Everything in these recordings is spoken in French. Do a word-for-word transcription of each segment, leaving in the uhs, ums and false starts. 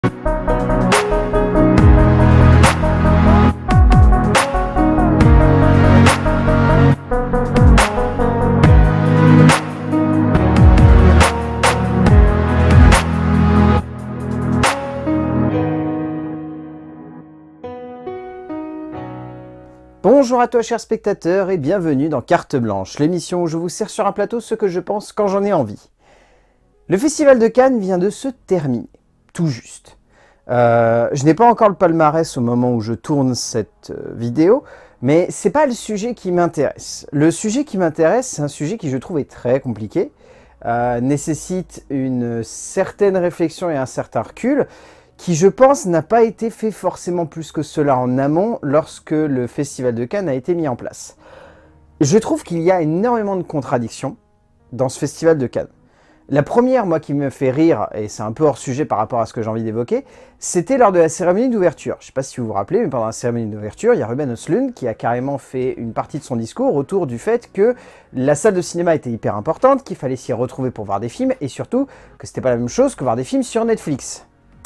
Bonjour à toi chers spectateurs et bienvenue dans Carte Blanche, l'émission où je vous sers sur un plateau ce que je pense quand j'en ai envie. Le Festival de Cannes vient de se terminer, tout juste. Euh, je n'ai pas encore le palmarès au moment où je tourne cette euh, vidéo, mais c'est pas le sujet qui m'intéresse. Le sujet qui m'intéresse, c'est un sujet qui je trouve est très compliqué, euh, nécessite une certaine réflexion et un certain recul, qui, je pense, n'a pas été fait forcément plus que cela en amont lorsque le Festival de Cannes a été mis en place. Je trouve qu'il y a énormément de contradictions dans ce Festival de Cannes. La première, moi, qui me fait rire, et c'est un peu hors sujet par rapport à ce que j'ai envie d'évoquer, c'était lors de la cérémonie d'ouverture. Je ne sais pas si vous vous rappelez, mais pendant la cérémonie d'ouverture, il y a Ruben Östlund qui a carrément fait une partie de son discours autour du fait que la salle de cinéma était hyper importante, qu'il fallait s'y retrouver pour voir des films, et surtout que c'était pas la même chose que voir des films sur Netflix.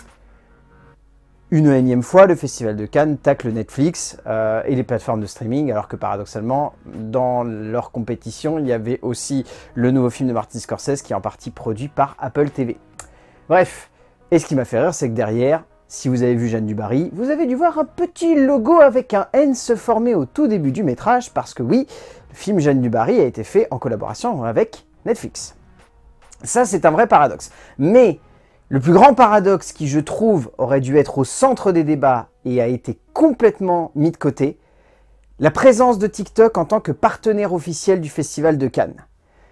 Une énième fois, le Festival de Cannes tacle Netflix euh, et les plateformes de streaming, alors que paradoxalement, dans leur compétition, il y avait aussi le nouveau film de Martin Scorsese qui est en partie produit par Apple T V. Bref, et ce qui m'a fait rire, c'est que derrière, si vous avez vu Jeanne du Barry, vous avez dû voir un petit logo avec un N se former au tout début du métrage, parce que oui, le film Jeanne du Barry a été fait en collaboration avec Netflix. Ça, c'est un vrai paradoxe. Mais le plus grand paradoxe qui, je trouve, aurait dû être au centre des débats et a été complètement mis de côté, la présence de TikTok en tant que partenaire officiel du Festival de Cannes.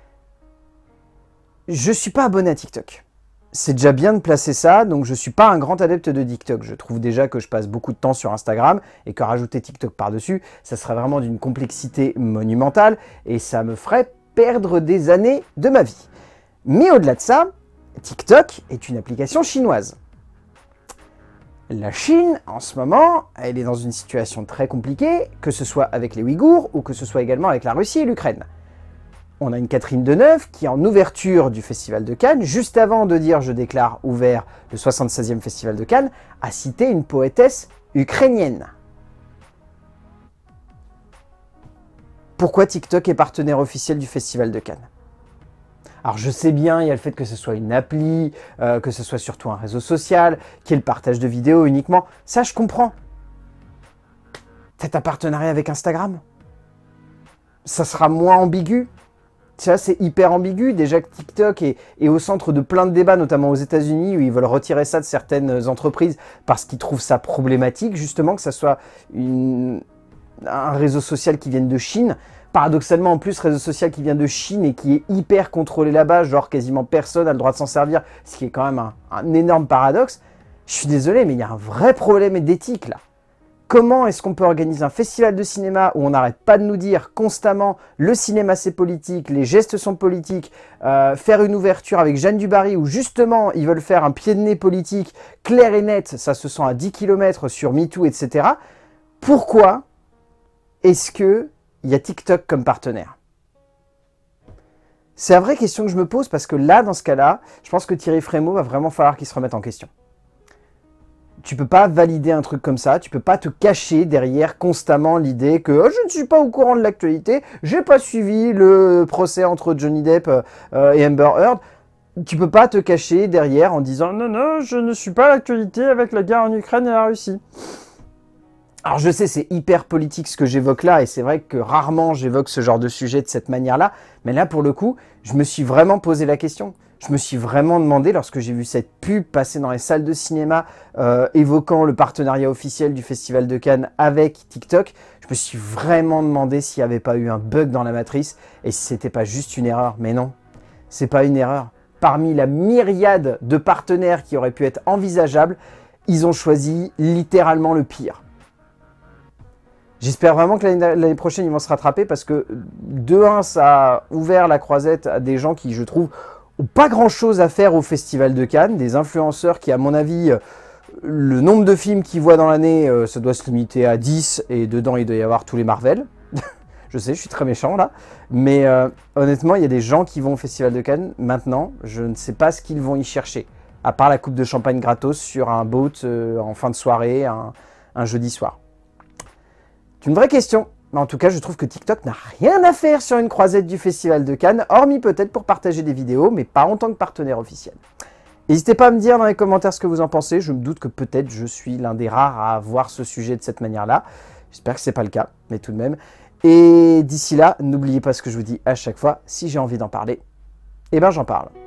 Je ne suis pas abonné à TikTok. C'est déjà bien de placer ça, donc je ne suis pas un grand adepte de TikTok. Je trouve déjà que je passe beaucoup de temps sur Instagram et que rajouter TikTok par-dessus, ça serait vraiment d'une complexité monumentale et ça me ferait perdre des années de ma vie. Mais au-delà de ça, TikTok est une application chinoise. La Chine, en ce moment, elle est dans une situation très compliquée, que ce soit avec les Ouïghours ou que ce soit également avec la Russie et l'Ukraine. On a une Catherine Deneuve qui, en ouverture du Festival de Cannes, juste avant de dire « je déclare ouvert le soixante-seizième Festival de Cannes », a cité une poétesse ukrainienne. Pourquoi TikTok est partenaire officiel du Festival de Cannes ? Alors je sais bien, il y a le fait que ce soit une appli, euh, que ce soit surtout un réseau social, qu'il y ait le partage de vidéos uniquement. Ça, je comprends. Peut-être un partenariat avec Instagram. Ça sera moins ambigu. Ça, c'est hyper ambigu. Déjà que TikTok est, est au centre de plein de débats, notamment aux États-Unis, où ils veulent retirer ça de certaines entreprises parce qu'ils trouvent ça problématique, justement, que ça soit une, un réseau social qui vienne de Chine. Paradoxalement, en plus, réseau social qui vient de Chine et qui est hyper contrôlé là-bas, genre quasiment personne a le droit de s'en servir, ce qui est quand même un, un énorme paradoxe. Je suis désolé, mais il y a un vrai problème d'éthique là. Comment est-ce qu'on peut organiser un festival de cinéma où on n'arrête pas de nous dire constamment le cinéma c'est politique, les gestes sont politiques, euh, faire une ouverture avec Jeanne du Barry où justement ils veulent faire un pied de nez politique clair et net, ça se sent à dix kilomètres sur MeToo, et cetera. Pourquoi est-ce que il y a TikTok comme partenaire? C'est la vraie question que je me pose parce que là, dans ce cas-là, je pense que Thierry Frémaux va vraiment falloir qu'il se remette en question. Tu peux pas valider un truc comme ça, tu peux pas te cacher derrière constamment l'idée que oh, je ne suis pas au courant de l'actualité, j'ai pas suivi le procès entre Johnny Depp euh, et Amber Heard. Tu peux pas te cacher derrière en disant non, non, je ne suis pas à l'actualité avec la guerre en Ukraine et la Russie. Alors je sais, c'est hyper politique ce que j'évoque là, et c'est vrai que rarement j'évoque ce genre de sujet de cette manière-là, mais là pour le coup, je me suis vraiment posé la question. Je me suis vraiment demandé, lorsque j'ai vu cette pub passer dans les salles de cinéma, euh, évoquant le partenariat officiel du Festival de Cannes avec TikTok, je me suis vraiment demandé s'il n'y avait pas eu un bug dans la matrice, et si c'était pas juste une erreur. Mais non, c'est pas une erreur. Parmi la myriade de partenaires qui auraient pu être envisageables, ils ont choisi littéralement le pire. J'espère vraiment que l'année prochaine, ils vont se rattraper parce que, de un, ça a ouvert la croisette à des gens qui, je trouve, n'ont pas grand-chose à faire au Festival de Cannes, des influenceurs qui, à mon avis, le nombre de films qu'ils voient dans l'année, euh, ça doit se limiter à dix, et dedans, il doit y avoir tous les Marvel. Je sais, je suis très méchant, là. Mais euh, honnêtement, il y a des gens qui vont au Festival de Cannes. Maintenant, je ne sais pas ce qu'ils vont y chercher. à part la coupe de champagne gratos sur un boat euh, en fin de soirée, un, un jeudi soir. C'est une vraie question, mais en tout cas je trouve que TikTok n'a rien à faire sur une croisette du Festival de Cannes, hormis peut-être pour partager des vidéos, mais pas en tant que partenaire officiel. N'hésitez pas à me dire dans les commentaires ce que vous en pensez, je me doute que peut-être je suis l'un des rares à voir ce sujet de cette manière-là. J'espère que ce n'est pas le cas, mais tout de même. Et d'ici là, n'oubliez pas ce que je vous dis à chaque fois, si j'ai envie d'en parler, eh ben j'en parle.